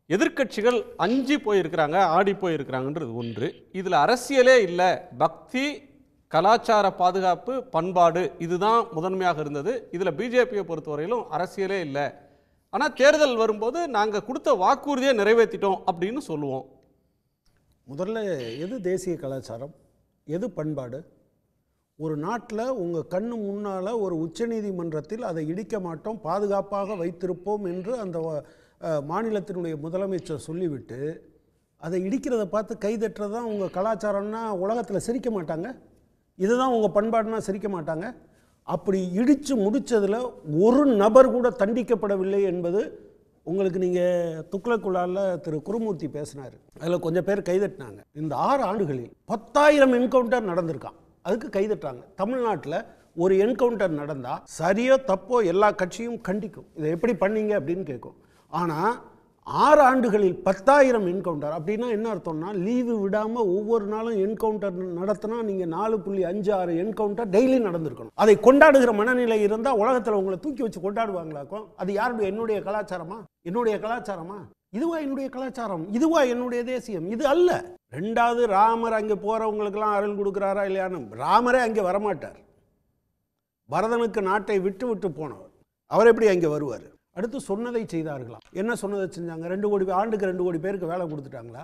எதிர்க்கட்சிகள் அஞ்சி போயிருக்கிறாங்க, ஆடி போயிருக்கிறாங்கன்றது ஒன்று. இதில் அரசியலே இல்லை, பக்தி, கலாச்சார பாதுகாப்பு, பண்பாடு இதுதான் முதன்மையாக இருந்தது. இதில் பிஜேபியை பொறுத்தவரையிலும் அரசியலே இல்லை. ஆனால் தேர்தல் வரும்போது நாங்கள் கொடுத்த வாக்குறுதியை நிறைவேற்றிட்டோம் அப்படின்னு சொல்லுவோம். முதல்ல எது தேசிய கலாச்சாரம், எது பண்பாடு? ஒரு நாட்டில் உங்கள் கண்ணு முன்னால் ஒரு உச்சநீதிமன்றத்தில் அதை இடிக்க மாட்டோம், பாதுகாப்பாக வைத்திருப்போம் என்று அந்த மாநிலத்தினுடைய முதலமைச்சர் சொல்லிவிட்டு அதை இடிக்கிறத பார்த்து கைதட்டுறது தான் உங்கள் கலாச்சாரம்னா உலகத்தில் சிரிக்க மாட்டாங்க? இதுதான் உங்கள் பண்பாடுனா சிரிக்க மாட்டாங்க? அப்படி இடித்து முடித்ததில் ஒரு நபர் கூட தண்டிக்கப்படவில்லை என்பது உங்களுக்கு நீங்கள் துக்ளக்குள்ளால திரு குருமூர்த்தி பேசினார், அதில் கொஞ்சம் பேர் கைதட்டினாங்க. இந்த 6 ஆண்டுகளில் 10,000 என்கவுண்டர் நடந்திருக்கான், அதுக்கு கைதட்டாங்க. தமிழ்நாட்டில் ஒரு என்கவுண்டர் நடந்தால் சரியோ தப்போ எல்லா கட்சியும் கண்டிக்கும், இதை எப்படி பண்ணீங்க அப்படின்னு கேட்கும். ஆனால் 6 ஆண்டுகளில் 10,000 என்கவுண்டர் அப்படின்னா என்ன அர்த்தம்னா, லீவு விடாமல் ஒவ்வொரு நாளும் என்கவுண்டர் நடத்தினா நீங்கள் 4.56 என்கவுண்டர் டெய்லி நடந்திருக்கணும். அதை கொண்டாடுகிற மனநிலை இருந்தால் உலகத்தில் உங்களை தூக்கி வச்சு கொண்டாடுவாங்களாக்கும். அது யாருடைய, என்னுடைய கலாச்சாரமா? என்னுடைய கலாச்சாரமா? இதுவா என்னுடைய கலாச்சாரம்? இதுவா என்னுடைய தேசியம்? இது அல்ல. ரெண்டாவது, ராமர் அங்கே போகிறவங்களுக்கெல்லாம் அருள் கொடுக்குறாரா இல்லையான்னு, ராமரே அங்கே வரமாட்டார். பரதனுக்கு நாட்டை விட்டு விட்டு போனவர், அவர் எப்படி அங்கே வருவார்? அடுத்து சொன்னதை செய்தார்களா? என்ன சொன்னதை செஞ்சாங்க? 2 கோடி ஆண்டுக்கு 2 கோடி பேருக்கு வேலை கொடுத்துட்டாங்களா?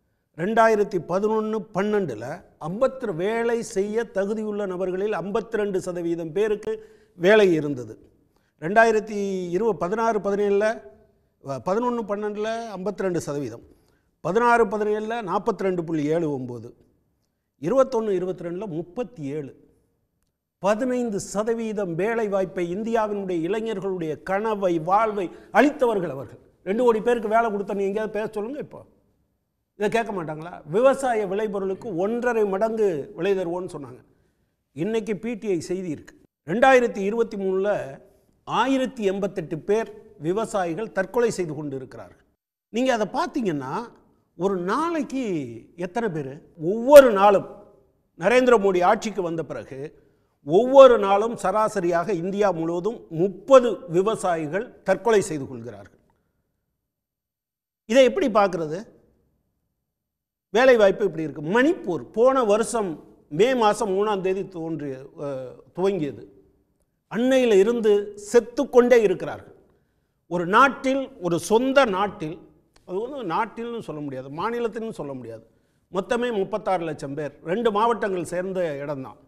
2011-12 50 வேலை செய்ய தகுதியுள்ள நபர்களில் 52% பேருக்கு வேலை இருந்தது. 2016-17 11-12 52%, 16-17 42.79, 21-22 37, 15% வேலை வாய்ப்பை இந்தியாவினுடைய இளைஞர்களுடைய கனவை வாழ்வை அளித்தவர்கள் அவர்கள். 2 கோடி பேருக்கு வேலை கொடுத்த நீங்க எங்கேயாவது பேச சொல்லுங்க. இப்போ இதை கேட்க மாட்டாங்களா? விவசாய விளைபொருளுக்கு 1.5 மடங்கு விலை தருவோன்னு சொன்னாங்க. இன்னைக்கு பிடிஐ செய்தி இருக்கு, 2023 1088 பேர் விவசாயிகள் தற்கொலை செய்து கொண்டு இருக்கிறார்கள். நீங்க அதை பார்த்தீங்கன்னா ஒரு நாளைக்கு எத்தனை பேர்? ஒவ்வொரு நாளும் நரேந்திர மோடி ஆட்சிக்கு வந்த பிறகு ஒவ்வொரு நாளும் சராசரியாக இந்தியா முழுவதும் 30 விவசாயிகள் தற்கொலை செய்து கொள்கிறார்கள். இதை எப்படி பார்க்கிறது? வேலை வாய்ப்பு இப்படி இருக்கு. மணிப்பூர் போன வருஷம் மே மாதம் 3ஆம் தேதி துவங்கியது. அன்னையில் இருந்து செத்துக்கொண்டே இருக்கிறார்கள். ஒரு நாட்டில், ஒரு சொந்த நாட்டில், அது வந்து நாட்டில்னு சொல்ல முடியாது, மாநிலத்தில்னு சொல்ல முடியாது, மொத்தமே 36 லட்சம் பேர், 2 மாவட்டங்கள் சேர்ந்த இடம்தான்.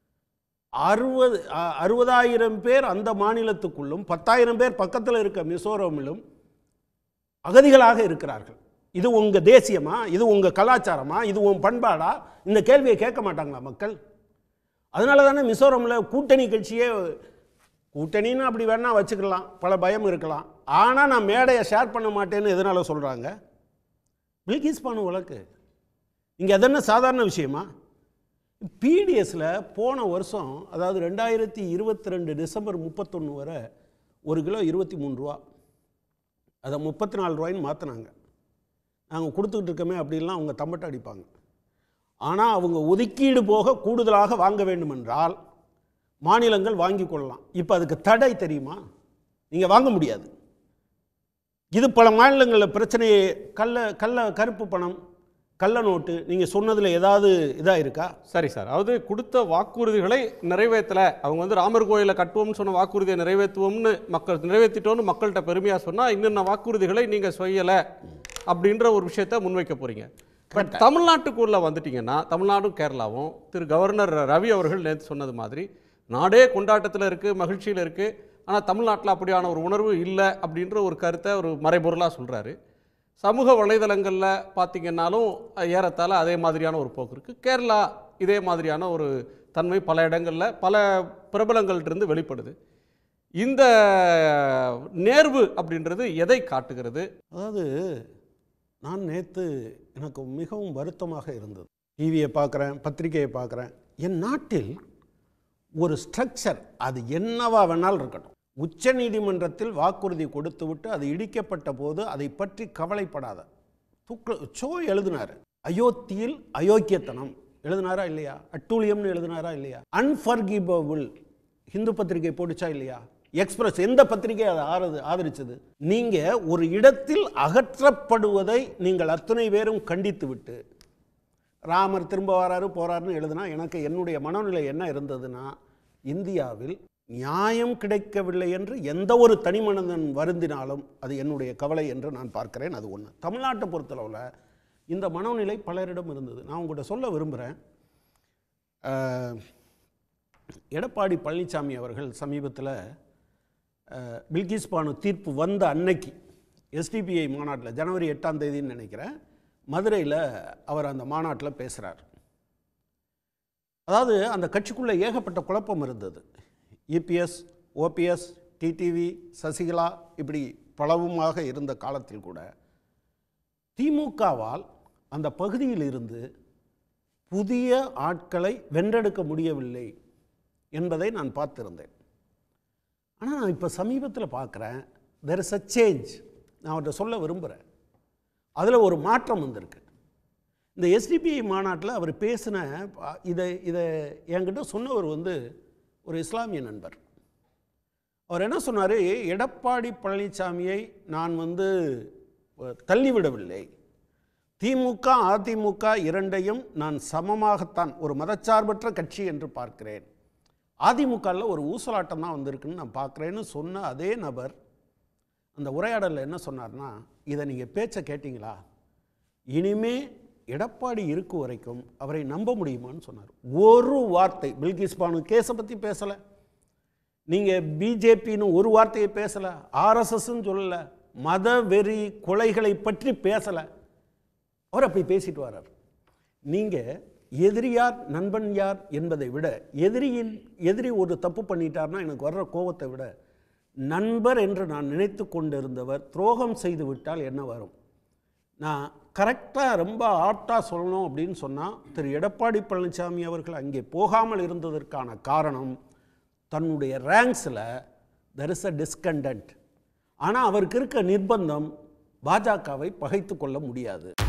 60,000 பேர் அந்த மாநிலத்துக்குள்ளும் 10,000 பேர் பக்கத்தில் இருக்க மிசோரமிலும் அகதிகளாக இருக்கிறார்கள். இது உங்கள் தேசியமா? இது உங்கள் கலாச்சாரமா? இது உங்கள் பண்பாடா? இந்த கேள்வியை கேட்க மாட்டாங்களா மக்கள்? அதனால தானே மிசோரமில் கூட்டணி கட்சியே, கூட்டணின்னு அப்படி வேணா வச்சுக்கலாம், பல பயம் இருக்கலாம், ஆனால் நான் மேடையை ஷேர் பண்ண மாட்டேன்னு எதனால சொல்கிறாங்க? பில்கிஸ் பானு வழக்கு இங்கே அதென்ன சாதாரண விஷயமா? பிடிஎஸில் போன வருஷம், அதாவது 2022 டிசம்பர் 31 வரை 1 கிலோ 23 ரூபா, அதை 34 ரூபாய்ன்னு மாற்றினாங்க. நாங்கள் கொடுத்துக்கிட்டு இருக்கோமே அப்படின்லாம் அவங்க தம்பட்டை அடிப்பாங்க. ஆனால் அவங்க ஒதுக்கீடு போக கூடுதலாக வாங்க வேண்டும் என்றால் மாநிலங்கள் வாங்கி கொள்ளலாம். இப்போ அதுக்கு தடை தெரியுமா? நீங்கள் வாங்க முடியாது. இது பல மாநிலங்களில் பிரச்சனையே. கருப்பு பணம், கள்ள நோட்டு, நீங்கள் சொன்னதில் ஏதாவது இதாக இருக்கா? சரி சார், அதாவது கொடுத்த வாக்குறுதிகளை நிறைவேற்றலை. அவங்க வந்து ராமர் கோயிலை கட்டுவோம்னு சொன்ன வாக்குறுதியை நிறைவேற்றுவோம்னு நிறைவேற்றிட்டோன்னு மக்கள்கிட்ட பெருமையாக சொன்னால் இன்னும் வாக்குறுதிகளை நீங்கள் செய்யலை அப்படின்ற ஒரு விஷயத்தை முன்வைக்க போகிறீங்க. பட் தமிழ்நாட்டுக்குள்ளே வந்துட்டிங்கன்னா, தமிழ்நாடும் கேரளாவும் திரு கவர்னர் ரவி அவர்கள் நேற்று சொன்னது மாதிரி நாடே கொண்டாட்டத்தில் இருக்குது, மகிழ்ச்சியில் இருக்குது, ஆனால் தமிழ்நாட்டில் அப்படியான ஒரு உணர்வு இல்லை அப்படின்ற ஒரு கருத்தை ஒரு மறைபொருளாக சொல்கிறாரு. சமூக வலைதளங்களில் பார்த்திங்கன்னாலும் ஏறத்தாழ அதே மாதிரியான ஒரு போக்கு இருக்குது. கேரளா இதே மாதிரியான ஒரு தன்மை பல இடங்களில் பல பிரபலங்கள்டிருந்து வெளிப்படுது. இந்த நேர்வு அப்படின்றது எதை காட்டுகிறது? அதாவது நான் நேற்று எனக்கு மிகவும் வருத்தமாக இருந்தது. டிவியை பார்க்குறேன், பத்திரிகையை பார்க்குறேன். என் நாட்டில் ஒரு ஸ்ட்ரக்சர், அது என்னவா வேணாலும் இருக்கட்டும், உச்ச நீதிமன்றத்தில் வாக்குறுதி கொடுத்து விட்டு அது இடிக்கப்பட்ட போது அதை பற்றி கவலைப்படாத சோ எழுதினார். அயோத்தியில் அயோக்கியத்தனம் எழுதினாரா இல்லையா? அட்டூழியம்னு எழுதினாரா இல்லையா? அன்ஃபர்கிவபிள் ஹிந்து பத்திரிகை போட்டுச்சா இல்லையா? எக்ஸ்பிரஸ் எந்த பத்திரிகை அதை ஆதரிச்சது? நீங்க ஒரு இடத்தில் அகற்றப்படுவதை நீங்கள் அத்தனை பேரும் கண்டித்து விட்டு ராமர் திரும்ப வராரு போறாருன்னு எழுதுனா எனக்கு என்னுடைய மனநிலை என்ன இருந்ததுன்னா, இந்தியாவில் நியாயம் கிடைக்கவில்லை என்று எந்த ஒரு தனி மனிதன் வருந்தினாலும் அது என்னுடைய கவலை என்று நான் பார்க்கிறேன். அது ஒன்று. தமிழ்நாட்டை பொறுத்தளவில் இந்த மனநிலை பலரிடம் இருந்தது. நான் உங்கள்கிட்ட சொல்ல விரும்புகிறேன், எடப்பாடி பழனிசாமி அவர்கள் சமீபத்தில் பில்கிஸ் பானு தீர்ப்பு வந்த அன்னைக்கு எஸ்டிபிஐ மாநாட்டில் ஜனவரி 8ஆம் தேதின்னு நினைக்கிறேன், மதுரையில் அவர் அந்த மாநாட்டில் பேசுகிறார். அதாவது அந்த கட்சிக்குள்ளே ஏகப்பட்ட குழப்பம் இருந்தது. இபிஎஸ், ஓபிஎஸ், டிடிவி, சசிகலா இப்படி பலவுமாக இருந்த காலத்தில் கூட திமுகவால் அந்த பகுதியில் இருந்து புதிய ஆட்களை வென்றெடுக்க முடியவில்லை என்பதை நான் பார்த்திருந்தேன். ஆனால் நான் இப்போ சமீபத்தில் பார்க்குறேன், there is a change. நான் அவர்கிட்ட சொல்ல விரும்புகிறேன், அதில் ஒரு மாற்றம் வந்திருக்கு. இந்த எஸ்டிபிஐ மாநாட்டில் அவர் பேசின இதை என்கிட்ட சொன்னவர் ஒரு இஸ்லாமிய நண்பர். அவர் என்ன சொன்னார், எடப்பாடி பழனிசாமியை நான் தள்ளிவிடவில்லை, திமுக அதிமுக இரண்டையும் நான் சமமாகத்தான் ஒரு மதச்சார்பற்ற கட்சி என்று பார்க்கிறேன், அதிமுகவில் ஒரு ஊசலாட்டம் தான் வந்திருக்குன்னு நான் பார்க்குறேன்னு சொன்ன அதே நபர் அந்த உரையாடலில் என்ன சொன்னார்னா, இதை நீங்கள் பேச்சை கேட்டிங்களா, இனிமே எடப்பாடி இருக்கும் வரைக்கும் அவரை நம்ப முடியுமான்னு சொன்னார். ஒரு வார்த்தை பில்கிஸ் பானு கேஸை பற்றி பேசலை, நீங்கள் பிஜேபின்னு ஒரு வார்த்தையை பேசலை, ஆர்எஸ்எஸ்ன்னு சொல்லலை, மத வெறி கொலைகளை பற்றி பேசலை. அவர் அப்படி பேசிட்டு வர்றார். நீங்கள் எதிரி யார் நண்பன் யார் என்பதை விட எதிரி ஒரு தப்பு பண்ணிட்டார்னா எனக்கு வர்ற கோபத்தை விட நண்பர் என்று நான் நினைத்து கொண்டிருந்தவர் துரோகம் செய்து விட்டால் என்ன வரும்? நான் கரெக்டாக ரொம்ப ஆப்டாக சொல்லணும் அப்படின்னு சொன்னால், திரு எடப்பாடி பழனிசாமி அவர்கள் அங்கே போகாமல் இருந்ததற்கான காரணம் தன்னுடைய ரேங்க்ஸில் there is a discontent. ஆனால் அவருக்கு இருக்க நிர்பந்தம் பாஜகவை பகைத்து கொள்ள முடியாது.